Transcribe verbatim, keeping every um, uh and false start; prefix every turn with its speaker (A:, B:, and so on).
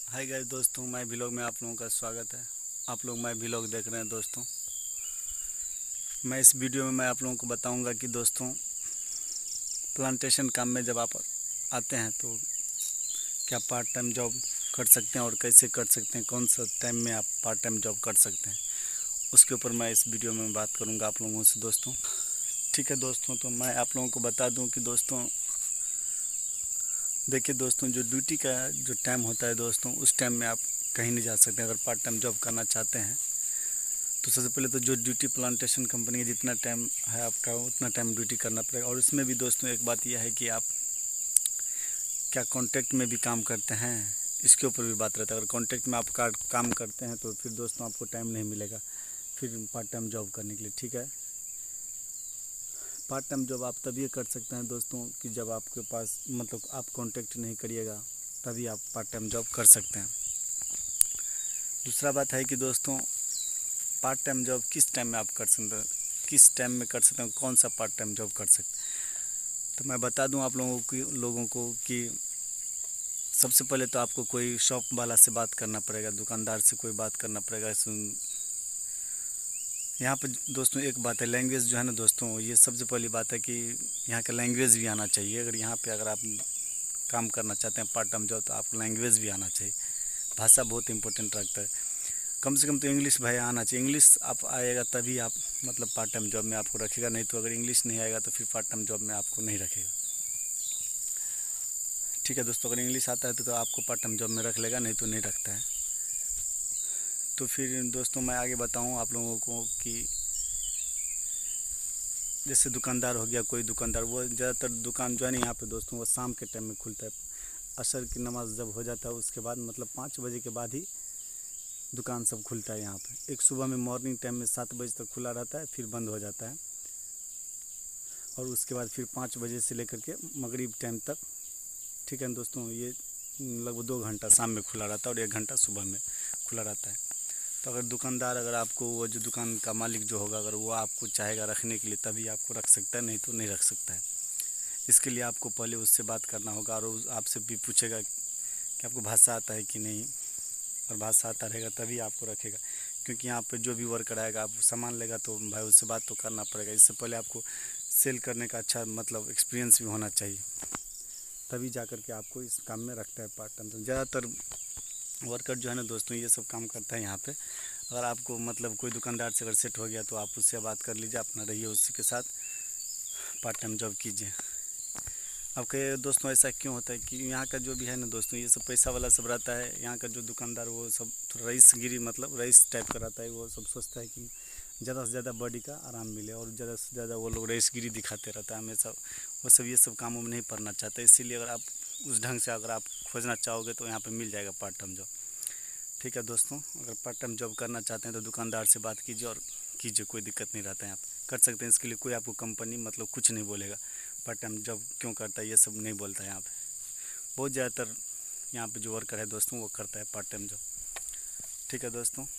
A: Hi guys दोस्तों, मैं vlog में आप लोगों का स्वागत है। आप लोग मैं व्लॉग देख रहे हैं दोस्तों। मैं इस वीडियो में मैं आप लोगों को बताऊंगा कि दोस्तों प्लांटेशन काम में जब आप आते हैं तो क्या पार्ट टाइम जॉब कर सकते हैं और कैसे कर सकते हैं, कौन सा टाइम में आप पार्ट टाइम जॉब कर सकते हैं, उसके ऊपर मैं इस वीडियो में बात करूँगा आप लोगों से दोस्तों। ठीक है दोस्तों, तो मैं आप लोगों को बता दूँ कि दोस्तों देखिए दोस्तों, जो ड्यूटी का जो टाइम होता है दोस्तों, उस टाइम में आप कहीं नहीं जा सकते। अगर पार्ट टाइम जॉब करना चाहते हैं तो सबसे पहले तो जो ड्यूटी प्लांटेशन कंपनी है, जितना टाइम है आपका उतना टाइम ड्यूटी करना पड़ेगा। और इसमें भी दोस्तों एक बात यह है कि आप क्या कॉन्ट्रैक्ट में भी काम करते हैं, इसके ऊपर भी बात रहता है। अगर कॉन्ट्रैक्ट में आप का, काम करते हैं तो फिर दोस्तों आपको टाइम नहीं मिलेगा फिर पार्ट टाइम जॉब करने के लिए। ठीक है, पार्ट टाइम जॉब आप तभी कर सकते हैं दोस्तों कि जब आपके पास मतलब आप कॉन्ट्रैक्ट नहीं करिएगा, तभी आप पार्ट टाइम जॉब कर सकते हैं। दूसरा बात है कि दोस्तों पार्ट टाइम जॉब किस टाइम में आप कर सकते हैं, किस टाइम में कर सकते हैं, कौन सा पार्ट टाइम जॉब कर सकते हैं। तो मैं बता दूं आप लोगों की लोगों को कि सबसे पहले तो आपको कोई शॉप वाला से बात करना पड़ेगा, दुकानदार से कोई बात करना पड़ेगा। यहाँ पर दोस्तों एक बात है, लैंग्वेज जो है ना दोस्तों, ये सबसे पहली बात है कि यहाँ का लैंग्वेज भी आना चाहिए। अगर यहाँ पे अगर आप काम करना चाहते हैं पार्ट टाइम जॉब, तो आपको लैंग्वेज भी आना चाहिए। भाषा बहुत इंपॉर्टेंट रखता है। कम से कम तो इंग्लिश भाई आना चाहिए। इंग्लिश आप आएगा तभी आप मतलब पार्ट टाइम जॉब में आपको रखेगा, नहीं तो अगर इंग्लिश नहीं आएगा तो फिर पार्ट टाइम जॉब में आपको नहीं रखेगा। ठीक है दोस्तों, अगर इंग्लिश आता है तो, तो आपको पार्ट टाइम जॉब में रख लेगा, नहीं तो नहीं रखता है। तो फिर दोस्तों मैं आगे बताऊँ आप लोगों को कि जैसे दुकानदार हो गया, कोई दुकानदार वो ज़्यादातर दुकान जो है ना यहाँ पे दोस्तों, वो शाम के टाइम में खुलता है। असर की नमाज़ जब हो जाता है उसके बाद मतलब पाँच बजे के बाद ही दुकान सब खुलता है यहाँ पे। एक सुबह में मॉर्निंग टाइम में सात बजे तक खुला रहता है, फिर बंद हो जाता है। और उसके बाद फिर पाँच बजे से लेकर के मगरिब टाइम तक, ठीक है दोस्तों, ये लगभग दो घंटा शाम में खुला रहता है और एक घंटा सुबह में खुला रहता है। तो अगर दुकानदार अगर आपको वो जो दुकान का मालिक जो होगा, अगर वो आपको चाहेगा रखने के लिए तभी आपको रख सकता है, नहीं तो नहीं रख सकता है। इसके लिए आपको पहले उससे बात करना होगा और आपसे भी पूछेगा कि आपको भाषा आता है कि नहीं। और भाषा आता रहेगा तभी आपको रखेगा, क्योंकि यहाँ पे जो भी वर्कर आएगा आप सामान लेगा तो भाई उससे बात तो करना पड़ेगा। इससे पहले आपको सेल करने का अच्छा मतलब एक्सपीरियंस भी होना चाहिए, तभी जा कर के आपको इस काम में रखता है पार्ट टाइम। ज़्यादातर वर्कर जो है ना दोस्तों, ये सब काम करता है यहाँ पे। अगर आपको मतलब कोई दुकानदार से अगर सेट हो गया तो आप उससे बात कर लीजिए, अपना रहिए उसी के साथ, पार्ट टाइम जॉब कीजिए। अब कहे दोस्तों ऐसा क्यों होता है कि यहाँ का जो भी है ना दोस्तों, ये सब पैसा वाला सब रहता है। यहाँ का जो दुकानदार वो सब थोड़ा रईसगिरी मतलब रईस टाइप का रहता है। वो सब सोचता है कि ज़्यादा से ज़्यादा बॉडी का आराम मिले, और ज़्यादा से ज़्यादा वो लोग रईसगिरी दिखाते रहता है हमेशा। वो सब ये सब कामों में नहीं पड़ना चाहते। इसीलिए अगर आप उस ढंग से अगर आप खोजना चाहोगे तो यहाँ पर मिल जाएगा पार्ट टाइम जॉब। ठीक है दोस्तों, अगर पार्ट टाइम जॉब करना चाहते हैं तो दुकानदार से बात कीजिए और कीजिए, कोई दिक्कत नहीं रहता है। आप कर सकते हैं, इसके लिए कोई आपको कंपनी मतलब कुछ नहीं बोलेगा। पार्ट टाइम जॉब क्यों करता है ये सब नहीं बोलता है यहाँ पे। बहुत ज़्यादातर यहाँ पे जो वर्कर है दोस्तों वो करता है पार्ट टाइम जॉब। ठीक है दोस्तों,